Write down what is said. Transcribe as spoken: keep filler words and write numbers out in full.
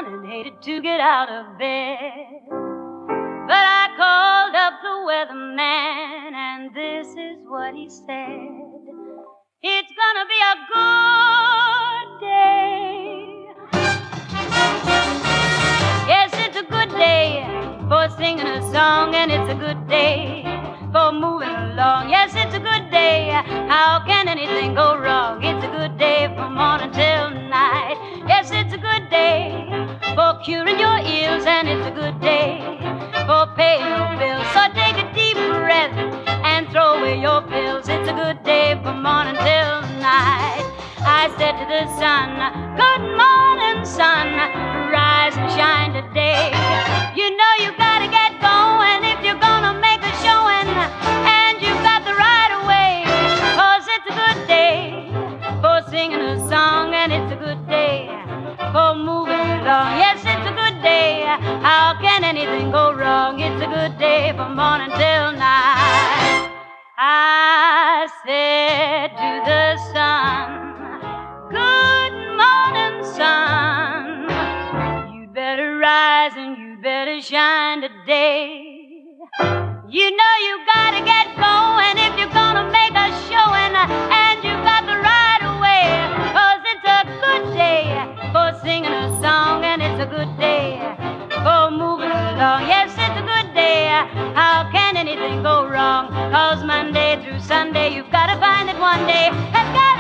sun and hated to get out of bed. But I called up the weatherman, and this is what he said. It's gonna be a good day. Yes, it's a good day for singing a song, and it's a good day for moving along. Yes, it's a good day. How can anything go wrong? It's a good day from morning till night. Yes, it's a good day for curing your ills, and it's a good day for paying your bills. So take a deep breath and throw away your pills. It's a good day from morning till night. I said to the sun, good morning, sun, rise and shine today. You know you gotta get going if you're gonna make a showing, and you've got the right of way, 'cause it's a good day for singing a song, and it's a good day for moving along. Yes, it's a good day. How can anything go wrong? It's a good day from morning till night. I said to the sun, good morning, sun. You'd better rise and you'd better shine today. You know you gotta get going if you're gonna make a showing, and you've got the right of way, 'cause it's a good day for singing a song, and it's a good day for moving along. Yes, it's a good day. How can anything go wrong? 'Cause Monday through Sunday you've gotta find that one day has got